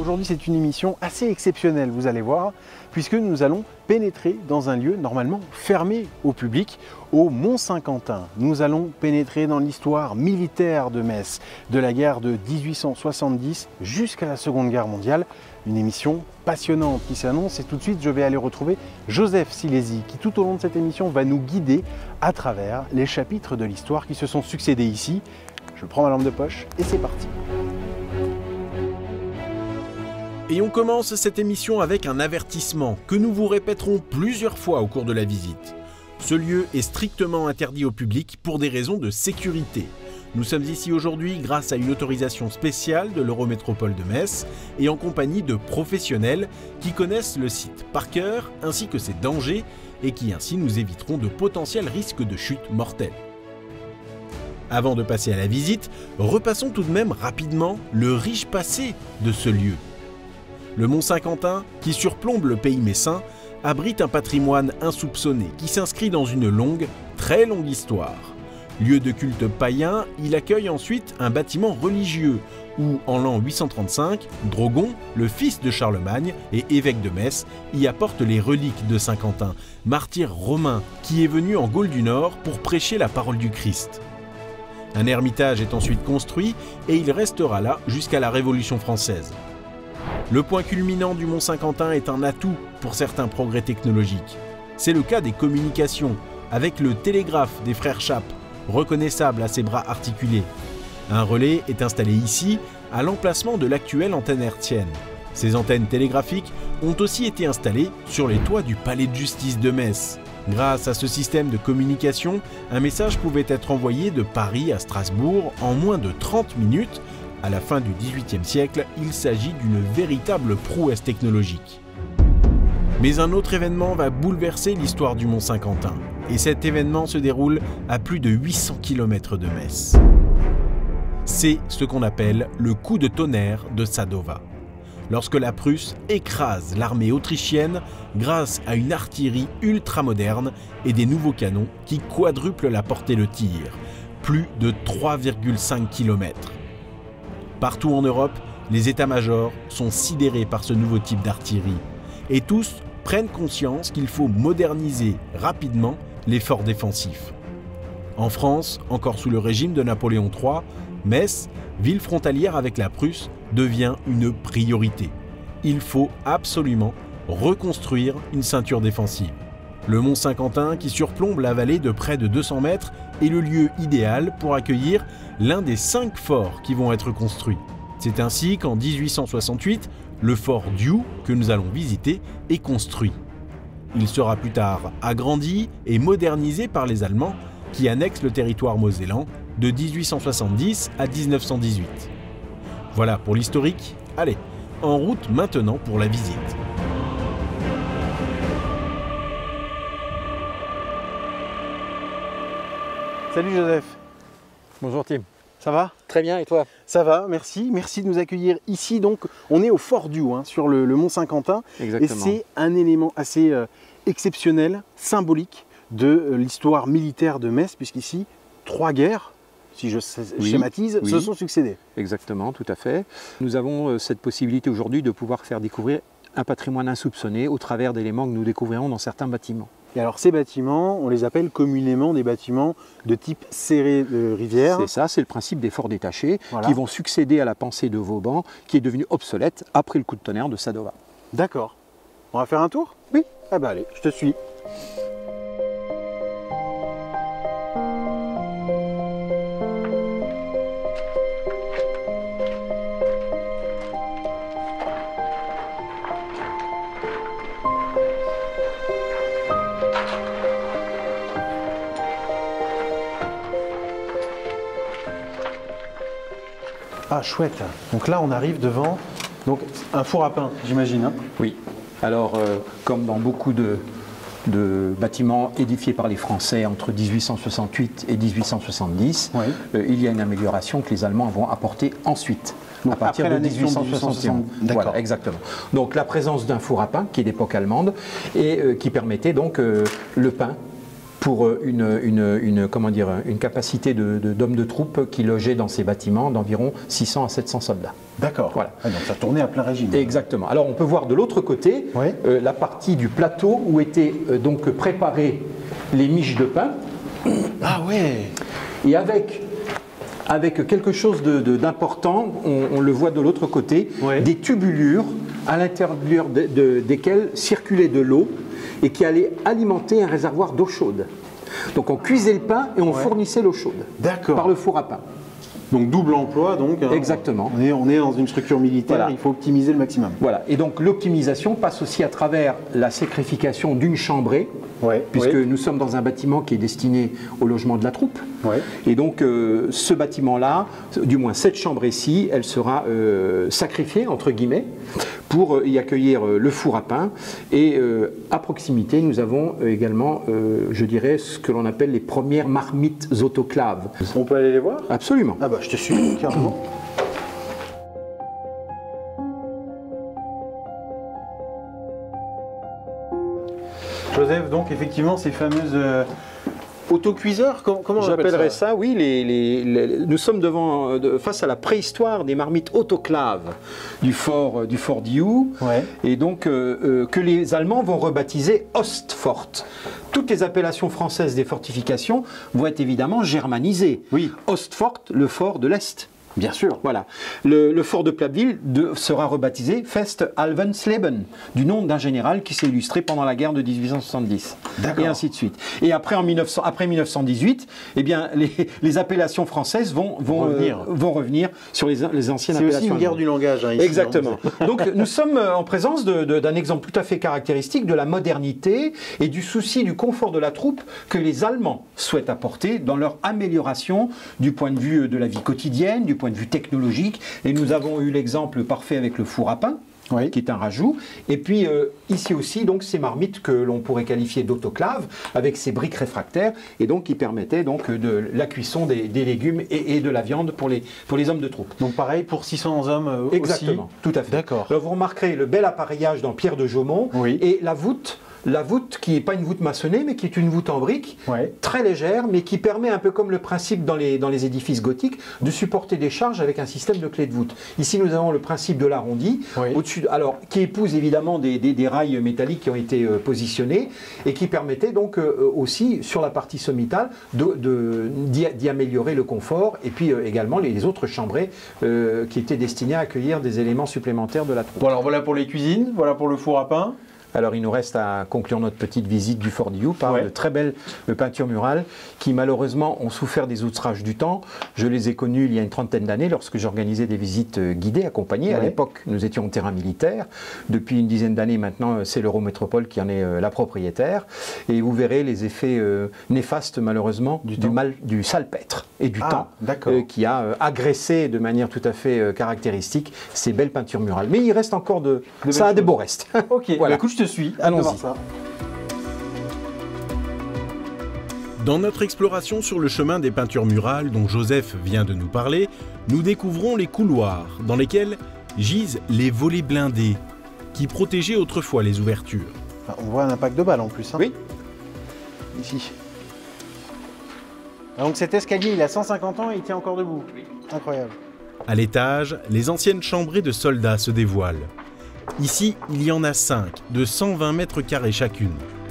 Aujourd'hui, c'est une émission assez exceptionnelle, vous allez voir, puisque nous allons pénétrer dans un lieu normalement fermé au public, au Mont-Saint-Quentin. Nous allons pénétrer dans l'histoire militaire de Metz, de la guerre de 1870 jusqu'à la Seconde Guerre mondiale. Une émission passionnante qui s'annonce et tout de suite, je vais aller retrouver Joseph Silési qui, tout au long de cette émission, va nous guider à travers les chapitres de l'histoire qui se sont succédés ici. Je prends ma lampe de poche et c'est parti. Et on commence cette émission avec un avertissement que nous vous répéterons plusieurs fois au cours de la visite. Ce lieu est strictement interdit au public pour des raisons de sécurité. Nous sommes ici aujourd'hui grâce à une autorisation spéciale de l'Eurométropole de Metz et en compagnie de professionnels qui connaissent le site par cœur ainsi que ses dangers et qui ainsi nous éviteront de potentiels risques de chute mortelle. Avant de passer à la visite, repassons tout de même rapidement le riche passé de ce lieu. Le Mont-Saint-Quentin, qui surplombe le pays messin, abrite un patrimoine insoupçonné qui s'inscrit dans une longue, très longue histoire. Lieu de culte païen, il accueille ensuite un bâtiment religieux où, en l'an 835, Drogon, le fils de Charlemagne et évêque de Metz, y apporte les reliques de Saint-Quentin, martyr romain qui est venu en Gaule du Nord pour prêcher la parole du Christ. Un ermitage est ensuite construit et il restera là jusqu'à la Révolution française. Le point culminant du Mont-Saint-Quentin est un atout pour certains progrès technologiques. C'est le cas des communications, avec le télégraphe des frères Chappe, reconnaissable à ses bras articulés. Un relais est installé ici, à l'emplacement de l'actuelle antenne hertzienne. Ces antennes télégraphiques ont aussi été installées sur les toits du palais de justice de Metz. Grâce à ce système de communication, un message pouvait être envoyé de Paris à Strasbourg en moins de 30 minutes. À la fin du XVIIIe siècle, il s'agit d'une véritable prouesse technologique. Mais un autre événement va bouleverser l'histoire du Mont-Saint-Quentin. Et cet événement se déroule à plus de 800 km de Metz. C'est ce qu'on appelle le coup de tonnerre de Sadowa. Lorsque la Prusse écrase l'armée autrichienne grâce à une artillerie ultramoderne et des nouveaux canons qui quadruplent la portée de tir, plus de 3,5 km. Partout en Europe, les états-majors sont sidérés par ce nouveau type d'artillerie et tous prennent conscience qu'il faut moderniser rapidement l'effort défensif. En France, encore sous le régime de Napoléon III, Metz, ville frontalière avec la Prusse, devient une priorité. Il faut absolument reconstruire une ceinture défensive. Le Mont-Saint-Quentin, qui surplombe la vallée de près de 200 mètres, est le lieu idéal pour accueillir l'un des 5 forts qui vont être construits. C'est ainsi qu'en 1868, le fort Diou, que nous allons visiter, est construit. Il sera plus tard agrandi et modernisé par les Allemands, qui annexent le territoire mosellan de 1870 à 1918. Voilà pour l'historique. Allez, en route maintenant pour la visite. Salut Joseph. Bonjour Tim. Ça va? Très bien, et toi? Ça va, merci. Merci de nous accueillir ici. Donc, on est au Fort Diou, sur le Mont-Saint-Quentin. Exactement. Et c'est un élément assez exceptionnel, symbolique de l'histoire militaire de Metz, puisqu'ici, 3 guerres, si je schématise, se sont succédées. Exactement, tout à fait. Nous avons cette possibilité aujourd'hui de pouvoir faire découvrir un patrimoine insoupçonné au travers d'éléments que nous découvrirons dans certains bâtiments. Et alors ces bâtiments, on les appelle communément des bâtiments de type serré de rivière. C'est ça, c'est le principe des forts détachés Voilà. qui vont succéder à la pensée de Vauban qui est devenue obsolète après le coup de tonnerre de Sadowa. D'accord. On va faire un tour? Oui. Ah bah allez, je te suis. Ah chouette. Donc là on arrive devant un four à pain, j'imagine. Oui. Alors comme dans beaucoup de bâtiments édifiés par les Français entre 1868 et 1870, il y a une amélioration que les Allemands vont apporter ensuite. Donc à partir de 1871. Voilà, exactement. Donc la présence d'un four à pain qui est d'époque allemande et qui permettait donc le pain pour comment dire, une capacité d'hommes de troupes qui logeaient dans ces bâtiments d'environ 600 à 700 soldats. D'accord. Voilà. Ah, donc ça tournait à plein régime. Exactement. Alors on peut voir de l'autre côté la partie du plateau où étaient donc préparées les miches de pain. Ah ouais. Et avec quelque chose d'important, on le voit de l'autre côté, des tubulures à l'intérieur desquelles circulait de l'eau et qui allait alimenter un réservoir d'eau chaude. Donc on cuisait le pain et on fournissait l'eau chaude par le four à pain. Donc double emploi, donc. Exactement. On est dans une structure militaire, voilà. Il faut optimiser le maximum. Voilà. Et donc l'optimisation passe aussi à travers la sacrification d'une chambrée, puisque nous sommes dans un bâtiment qui est destiné au logement de la troupe. Et donc ce bâtiment-là, du moins cette chambrée-ci, elle sera sacrifiée, entre guillemets, pour y accueillir le four à pain. Et à proximité, nous avons également, je dirais, ce que l'on appelle les premières marmites autoclaves. On peut aller les voir? Absolument. Ah bah je te suis, carrément. Joseph, donc effectivement ces fameuses autocuiseurs, comment j'appellerais ça? Oui, nous sommes face à la préhistoire des marmites autoclaves du fort Dioux, et donc que les Allemands vont rebaptiser Ostfort. Toutes les appellations françaises des fortifications vont être évidemment germanisées. Ostfort, le fort de l'Est. Bien sûr. Voilà. Le fort de Platteville sera rebaptisé Fest Alvensleben, du nom d'un général qui s'est illustré pendant la guerre de 1870. Et ainsi de suite. Et après, après 1918, eh bien, les appellations françaises vont revenir sur les anciennes appellations. C'est aussi une guerre du langage. Hein, ici, exactement. Donc nous sommes en présence d'un exemple tout à fait caractéristique de la modernité et du souci du confort de la troupe que les Allemands souhaitent apporter dans leur amélioration du point de vue de la vie quotidienne, du point de vue technologique, et nous avons eu l'exemple parfait avec le four à pain, qui est un rajout, et puis ici aussi donc ces marmites que l'on pourrait qualifier d'autoclaves, avec ces briques réfractaires, et donc qui permettaient donc de la cuisson des légumes et de la viande pour les hommes de troupe. Donc pareil pour 600 hommes exactement, aussi. Tout à fait. D'accord. Alors vous remarquerez le bel appareillage dans pierre de Jaumont, et la voûte qui n'est pas une voûte maçonnée, mais qui est une voûte en briques, très légère, mais qui permet, un peu comme le principe dans les édifices gothiques, de supporter des charges avec un système de clé de voûte. Ici, nous avons le principe de l'arrondi, au-dessus, alors qui épouse évidemment des rails métalliques qui ont été positionnés, et qui permettait donc aussi, sur la partie sommitale, d'y améliorer le confort, et puis également les autres chambrées qui étaient destinées à accueillir des éléments supplémentaires de la troupe. Bon, alors voilà pour les cuisines, voilà pour le four à pain. Alors il nous reste à conclure notre petite visite du fort Dioux par de très belles peintures murales qui malheureusement ont souffert des outrages du temps. Je les ai connues il y a une trentaine d'années lorsque j'organisais des visites guidées, accompagnées. À l'époque, nous étions en terrain militaire. Depuis une dizaine d'années maintenant, c'est l'Eurométropole qui en est la propriétaire. Et vous verrez les effets néfastes malheureusement du salpêtre et du temps qui a agressé de manière tout à fait caractéristique ces belles peintures murales. Mais il reste encore ça a des beaux restes. Ok, voilà. Écoute, je te suis. Allons-y. Dans notre exploration sur le chemin des peintures murales dont Joseph vient de nous parler, nous découvrons les couloirs dans lesquels gisent les volets blindés qui protégeaient autrefois les ouvertures. On voit un impact de balle en plus. Hein. Oui. Ici. Donc cet escalier, il a 150 ans et il tient encore debout. Oui. Incroyable. À l'étage, les anciennes chambrées de soldats se dévoilent. Ici, il y en a 5, de 120 mètres carrés chacune.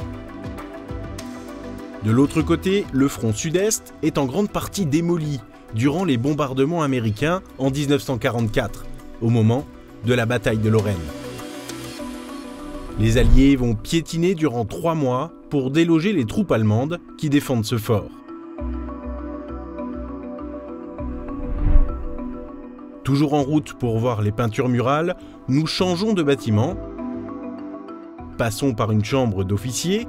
De l'autre côté, le front sud-est est en grande partie démoli durant les bombardements américains en 1944, au moment de la bataille de Lorraine. Les Alliés vont piétiner durant 3 mois pour déloger les troupes allemandes qui défendent ce fort. Toujours en route pour voir les peintures murales, nous changeons de bâtiment, passons par une chambre d'officier,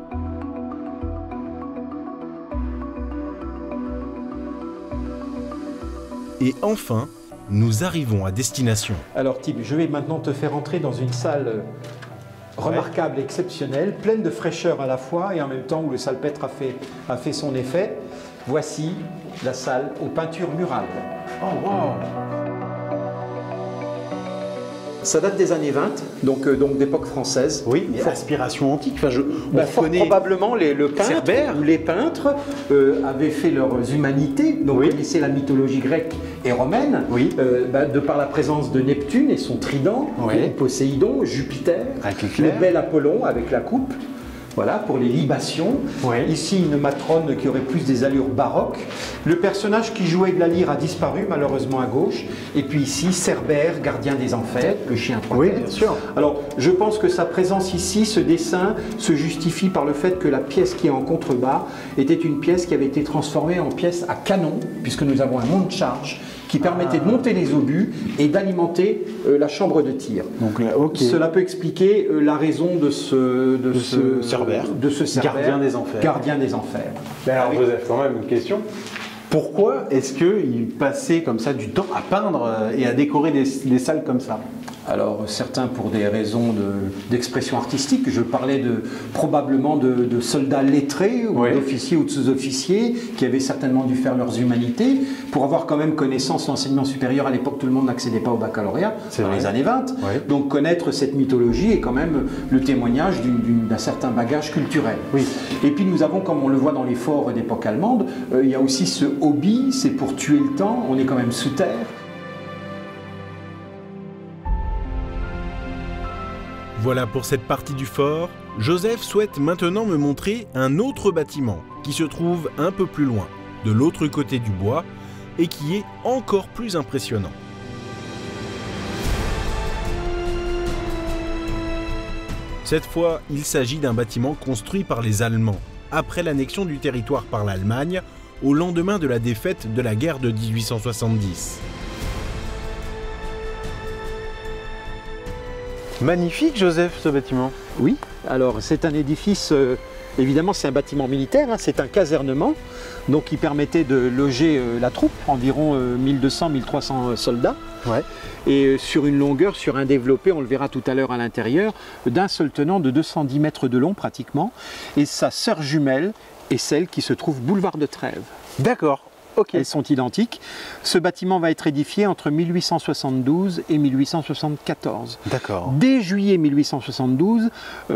et enfin, nous arrivons à destination. Alors Tib, je vais maintenant te faire entrer dans une salle remarquable, exceptionnelle, pleine de fraîcheur à la fois et en même temps où le salpêtre a fait son effet. Voici la salle aux peintures murales. Oh wow! ça date des années 20, donc d'époque française. Oui, mais aspiration antique. Enfin, probablement le peintre ou les peintres avaient fait leurs humanités, donc connaissaient la mythologie grecque et romaine, de par la présence de Neptune et son trident, Poséidon, Jupiter, le bel Apollon avec la coupe. Voilà, pour les libations. Ici, une matrone qui aurait plus des allures baroques. Le personnage qui jouait de la lyre a disparu, malheureusement, à gauche. Et puis ici, Cerbère, gardien des enfers, le chien trois têtes. Bien sûr. Alors, je pense que sa présence ici, ce dessin, se justifie par le fait que la pièce qui est en contrebas était une pièce qui avait été transformée en pièce à canon, puisque nous avons un monte-charge qui permettait de monter les obus et d'alimenter la chambre de tir. Donc là, cela peut expliquer la raison de ce Cerbère, gardien des enfers. Gardien des enfers. Mais alors Joseph, quand même une question. Pourquoi est-ce qu'il passait comme ça du temps à peindre et à décorer des salles comme ça? Alors certains pour des raisons d'expression artistique, je parlais probablement de soldats lettrés ou d'officiers ou de sous-officiers qui avaient certainement dû faire leurs humanités pour avoir quand même connaissance de l'enseignement supérieur. À l'époque, tout le monde n'accédait pas au baccalauréat dans les années 20. Donc connaître cette mythologie est quand même le témoignage d'un certain bagage culturel. Et puis nous avons, comme on le voit dans les forts d'époque allemande, il y a aussi ce hobby, c'est pour tuer le temps, on est quand même sous terre. Voilà pour cette partie du fort. Joseph souhaite maintenant me montrer un autre bâtiment qui se trouve un peu plus loin, de l'autre côté du bois, et qui est encore plus impressionnant. Cette fois, il s'agit d'un bâtiment construit par les Allemands, après l'annexion du territoire par l'Allemagne, au lendemain de la défaite de la guerre de 1870. Magnifique, Joseph, ce bâtiment. Oui, alors c'est un édifice, évidemment c'est un bâtiment militaire, c'est un casernement, donc qui permettait de loger la troupe, environ 1200-1300 soldats. Et sur une longueur, sur un développé, on le verra tout à l'heure à l'intérieur, d'un seul tenant de 210 mètres de long pratiquement, et sa sœur jumelle est celle qui se trouve boulevard de Trèves. D'accord. Elles sont identiques. Ce bâtiment va être édifié entre 1872 et 1874. D'accord. Dès juillet 1872,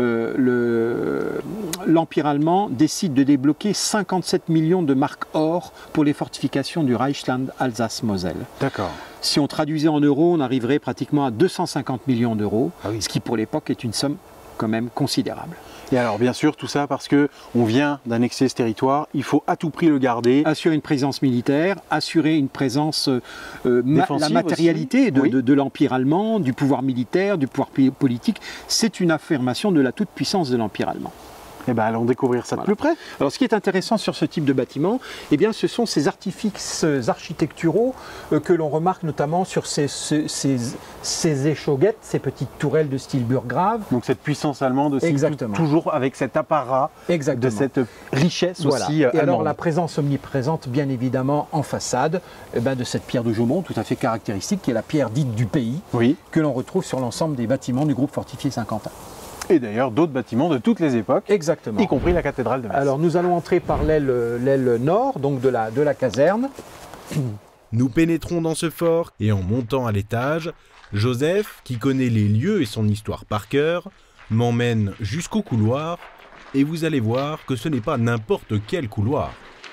l'Empire allemand décide de débloquer 57 millions de marks or pour les fortifications du Reichsland Alsace-Moselle. D'accord. Si on traduisait en euros, on arriverait pratiquement à 250 millions d'euros, ce qui pour l'époque est une somme quand même considérable. Et alors bien sûr tout ça parce que on vient d'annexer ce territoire, il faut à tout prix le garder. Assurer une présence militaire, assurer une présence, la matérialité de l'Empire allemand, du pouvoir militaire, du pouvoir politique, c'est une affirmation de la toute-puissance de l'Empire allemand. Eh bien, allons découvrir ça de plus près. Alors, ce qui est intéressant sur ce type de bâtiment, eh bien, ce sont ces artifices architecturaux que l'on remarque notamment sur ces échauguettes, ces petites tourelles de style burgrave. Donc, cette puissance allemande aussi, toujours avec cet apparat, de cette richesse aussi allemande. Et alors, la présence omniprésente, bien évidemment, en façade, de cette pierre de Jaumont, tout à fait caractéristique, qui est la pierre dite du pays, que l'on retrouve sur l'ensemble des bâtiments du groupe fortifié Saint-Quentin. Et d'ailleurs d'autres bâtiments de toutes les époques, y compris la cathédrale de Metz. Alors nous allons entrer par l'aile nord, donc de la caserne. Nous pénétrons dans ce fort et en montant à l'étage, Joseph, qui connaît les lieux et son histoire par cœur, m'emmène jusqu'au couloir et vous allez voir que ce n'est pas n'importe quel couloir.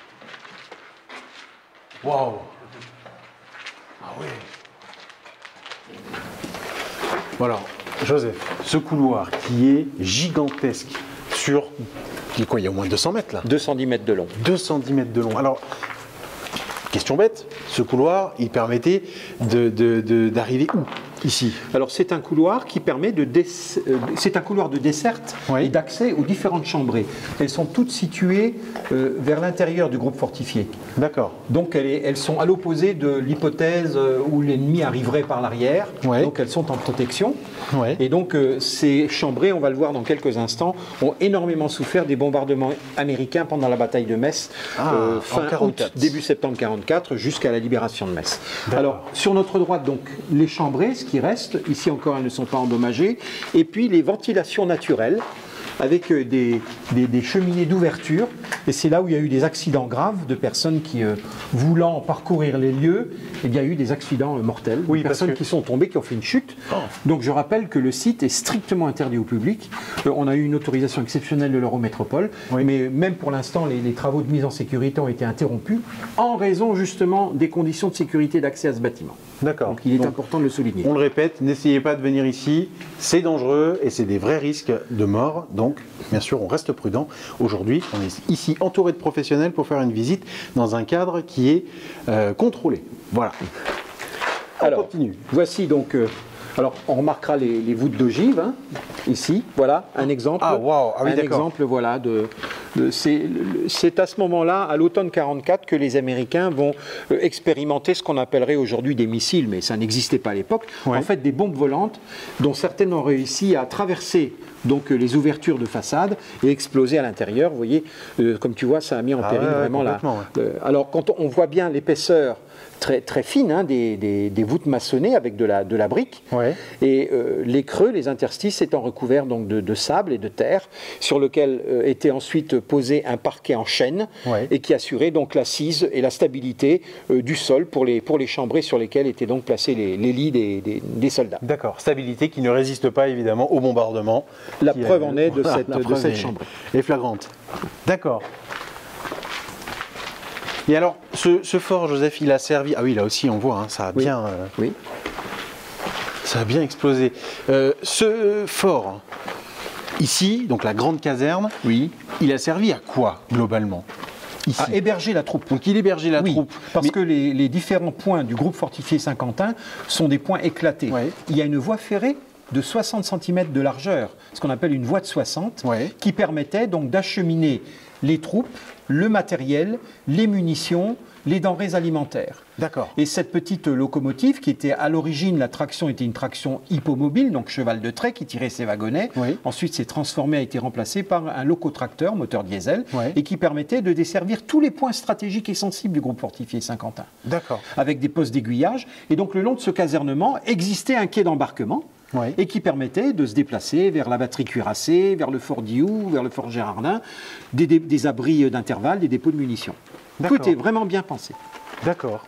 Waouh! Ah oui! Voilà. Joseph, ce couloir qui est gigantesque sur, il y a au moins 200 mètres là. 210 mètres de long. 210 mètres de long. Alors, question bête, ce couloir, il permettait d'arriver où ici? Alors c'est un couloir qui permet c'est un couloir de desserte et d'accès aux différentes chambrées. Elles sont toutes situées vers l'intérieur du groupe fortifié. D'accord. Donc elles sont à l'opposé de l'hypothèse où l'ennemi arriverait par l'arrière. Donc elles sont en protection. Et donc ces chambrées, on va le voir dans quelques instants, ont énormément souffert des bombardements américains pendant la bataille de Metz, fin août, début septembre 1944, jusqu'à la libération de Metz. Alors sur notre droite, donc les chambrées, ce qui reste, ici encore elles ne sont pas endommagées, et puis les ventilations naturelles avec des cheminées d'ouverture. Et c'est là où il y a eu des accidents graves de personnes qui, voulant parcourir les lieux, il y a eu des accidents mortels. Oui, de personnes qui sont tombées, qui ont fait une chute. Oh. Donc je rappelle que le site est strictement interdit au public. On a eu une autorisation exceptionnelle de l'Eurométropole, oui. mais même pour l'instant, les travaux de mise en sécurité ont été interrompus en raison justement des conditions de sécurité d'accès à ce bâtiment. D'accord. Donc il est important de le souligner. On le répète, n'essayez pas de venir ici, c'est dangereux et c'est des vrais risques de mort. Donc, bien sûr, on reste prudent. Aujourd'hui, on est ici entouré de professionnels pour faire une visite dans un cadre qui est contrôlé. Voilà. Alors, on continue. Voici donc... alors, on remarquera les voûtes d'ogive, hein, ici. Voilà, un exemple. Ah, wow. Ah oui, un d'accord. exemple, voilà. C'est à ce moment-là, à l'automne 1944, que les Américains vont expérimenter ce qu'on appellerait aujourd'hui des missiles, mais ça n'existait pas à l'époque. Ouais. En fait, des bombes volantes, dont certaines ont réussi à traverser donc, les ouvertures de façade et exploser à l'intérieur. Vous voyez, comme tu vois, ça a mis en péril vraiment la... alors, quand on voit bien l'épaisseur très, très fine hein, des voûtes maçonnées avec de la brique, Ouais. et les creux, les interstices étant recouverts donc, de sable et de terre, sur lequel était ensuite posé un parquet en chêne, Ouais. et qui assurait donc l'assise et la stabilité du sol pour les chambrées sur lesquelles étaient donc placés les lits des soldats. D'accord. Stabilité qui ne résiste pas évidemment au bombardement. La preuve en est de Voilà, cette, la de preuve cette est- chambrée. est flagrante. D'accord. Et alors, ce fort, Joseph, il a servi... Ah oui, là aussi, on voit, hein, ça a Oui. bien... Oui. Ça a bien explosé. Ce fort, ici, donc la grande caserne, Oui. il a servi à quoi, globalement ici À héberger la troupe. Donc il hébergeait la Oui, troupe. parce Mais- que les différents points du groupe fortifié Saint-Quentin sont des points éclatés. Ouais. Il y a une voie ferrée de 60 cm de largeur, ce qu'on appelle une voie de 60, Ouais. qui permettait donc d'acheminer les troupes, le matériel, les munitions, les denrées alimentaires. D'accord. Et cette petite locomotive, qui était à l'origine, la traction était une traction hippomobile, donc cheval de trait qui tirait ses wagonnets. Oui. Ensuite, s'est transformée, a été remplacée par un locotracteur, moteur diesel, Ouais. et qui permettait de desservir tous les points stratégiques et sensibles du groupe fortifié Saint-Quentin, D'accord. avec des postes d'aiguillage. Et donc, le long de ce casernement existait un quai d'embarquement. Ouais. Et qui permettait de se déplacer vers la batterie cuirassée, vers le fort Dioux, vers le fort Gérardin, des abris d'intervalle, des dépôts de munitions. D'accord. Tout est vraiment bien pensé. D'accord.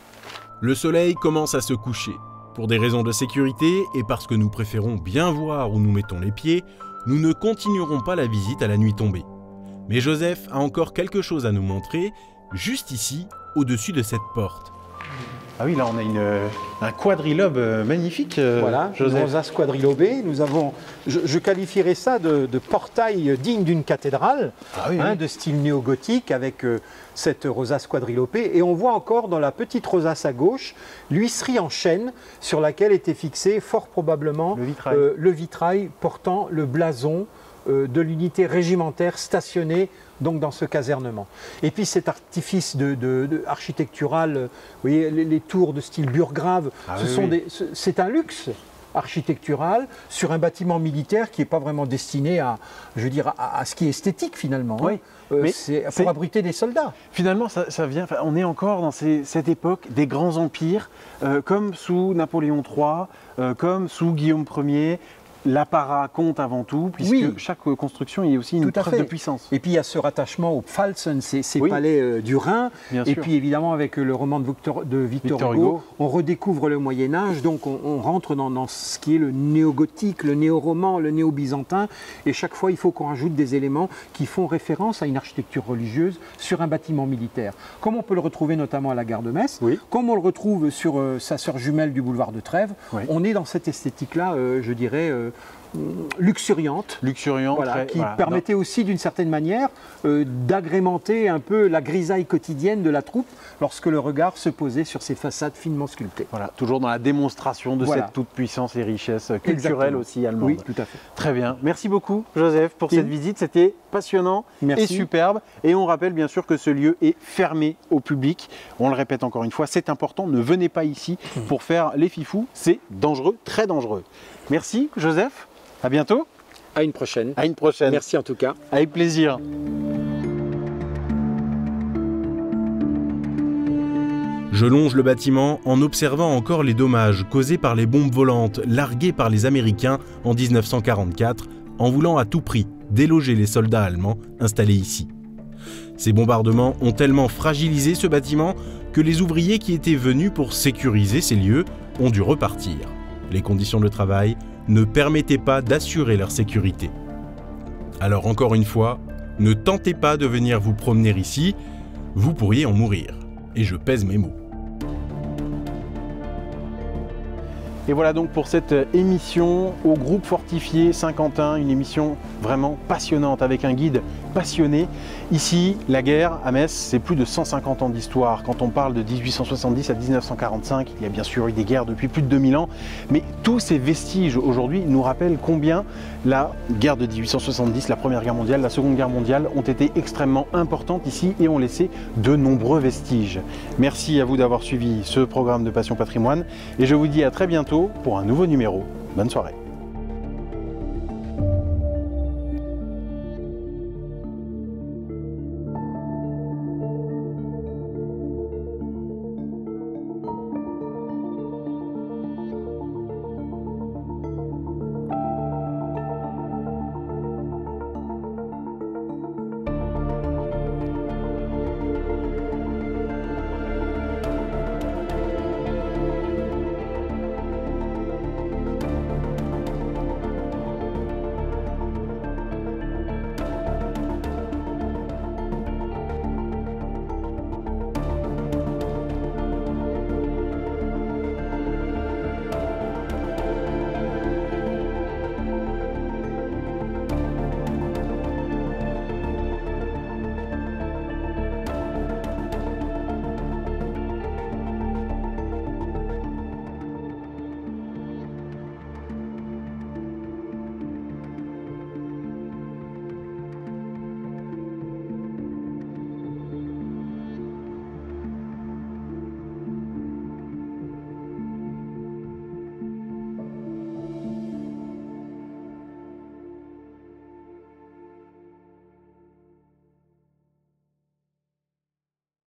Le soleil commence à se coucher. Pour des raisons de sécurité et parce que nous préférons bien voir où nous mettons les pieds, nous ne continuerons pas la visite à la nuit tombée. Mais Joseph a encore quelque chose à nous montrer, juste ici, au-dessus de cette porte. Ah oui, là on a un quadrilobe magnifique, Voilà, une Joseph. rosace quadrilobée. Nous avons, je qualifierais ça de portail digne d'une cathédrale, Ah oui, hein, oui. de style néo-gothique, avec cette rosace quadrilobée. Et on voit encore dans la petite rosace à gauche l'huisserie en chêne sur laquelle était fixé fort probablement Le vitrail. le vitrail portant le blason de l'unité régimentaire stationnée donc dans ce casernement. Et puis cet artifice architectural, vous voyez les tours de style burgrave, Ah oui, oui. c'est un luxe architectural sur un bâtiment militaire qui n'est pas vraiment destiné à, je veux dire, à ce qui est esthétique finalement. Oui. Hein. Mais C'est c'est- pour abriter des soldats. Finalement, ça vient. Enfin, on est encore dans cette époque des grands empires, comme sous Napoléon III, comme sous Guillaume Ier. L'apparat compte avant tout, puisque Oui. chaque construction est aussi une Tout à preuve fait. de puissance. Et puis il y a ce rattachement au Pfalzen, ces Oui. palais du Rhin. Bien Et sûr. puis évidemment avec le roman de Victor Hugo, on redécouvre le Moyen-Âge, donc on rentre dans ce qui est le néo-gothique, le néo-roman, le néo-byzantin. Et chaque fois, il faut qu'on rajoute des éléments qui font référence à une architecture religieuse sur un bâtiment militaire. Comme on peut le retrouver notamment à la gare de Metz, Oui. comme on le retrouve sur sa sœur jumelle du boulevard de Trèves, Oui. on est dans cette esthétique-là, je dirais, luxuriante. Luxuriant, Voilà, très- qui voilà. permettait aussi d'une certaine manière d'agrémenter un peu la grisaille quotidienne de la troupe lorsque le regard se posait sur ces façades finement sculptées. Voilà, toujours dans la démonstration de Voilà. cette toute-puissance et richesse culturelle Exactement. aussi allemande. Oui, tout à fait. Très bien. Merci beaucoup, Joseph, pour Et- cette visite. C'était passionnant Merci. et superbe. Et on rappelle bien sûr que ce lieu est fermé au public. On le répète encore une fois, c'est important. Ne venez pas ici pour faire les fifous. C'est dangereux, très dangereux. Merci, Joseph. À bientôt. À une prochaine. À une prochaine. Merci en tout cas. Avec plaisir. Je longe le bâtiment en observant encore les dommages causés par les bombes volantes larguées par les Américains en 1944 en voulant à tout prix déloger les soldats allemands installés ici. Ces bombardements ont tellement fragilisé ce bâtiment que les ouvriers qui étaient venus pour sécuriser ces lieux ont dû repartir. Les conditions de travail ne permettaient pas d'assurer leur sécurité. Alors encore une fois, ne tentez pas de venir vous promener ici, vous pourriez en mourir. Et je pèse mes mots. Et voilà donc pour cette émission au groupe fortifié Saint-Quentin, une émission vraiment passionnante avec un guide passionné. Ici, la guerre à Metz, c'est plus de 150 ans d'histoire. Quand on parle de 1870 à 1945, il y a bien sûr eu des guerres depuis plus de 2000 ans, mais tous ces vestiges aujourd'hui nous rappellent combien la guerre de 1870, la Première Guerre mondiale, la Seconde Guerre mondiale ont été extrêmement importantes ici et ont laissé de nombreux vestiges. Merci à vous d'avoir suivi ce programme de Passion Patrimoine et je vous dis à très bientôt pour un nouveau numéro. Bonne soirée.